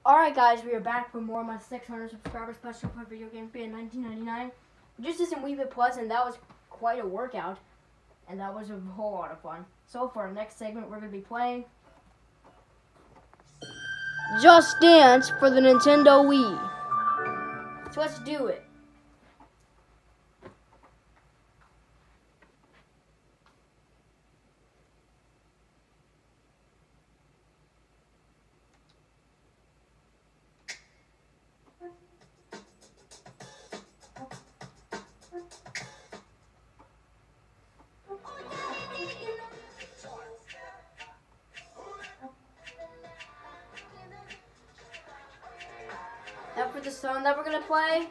Alright guys, we are back for more of my 600 subscribers special for VideoGameFan1999. Just did some Wii Fit Plus and that was quite a workout. And that was a whole lot of fun. So for our next segment we're going to be playing Just Dance for the Nintendo Wii. So let's do it. Now for the song that we're going to play.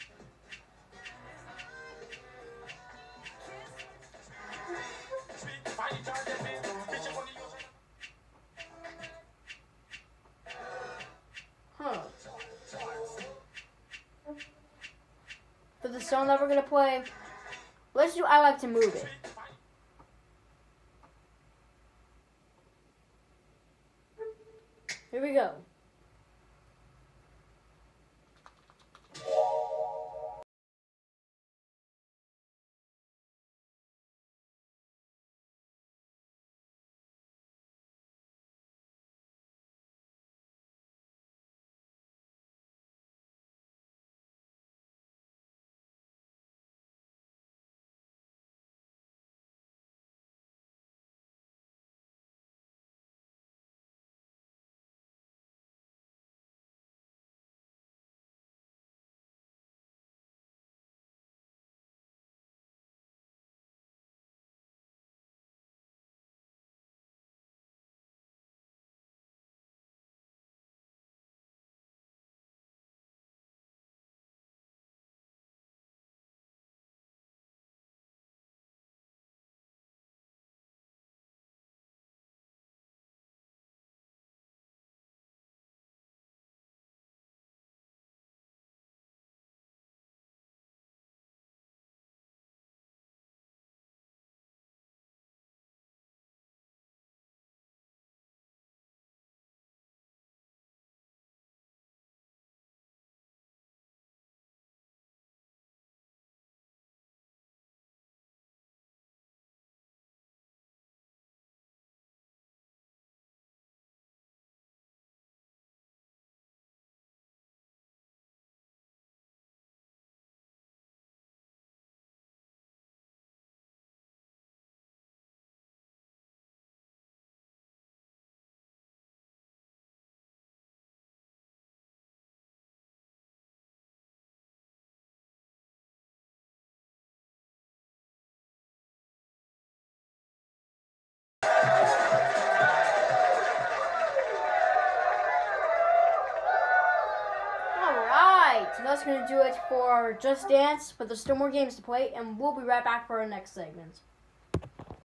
For the song that we're going to play, let's do I Like to Move It. Here we go. So that's going to do it for Just Dance, but there's still more games to play, and we'll be right back for our next segment.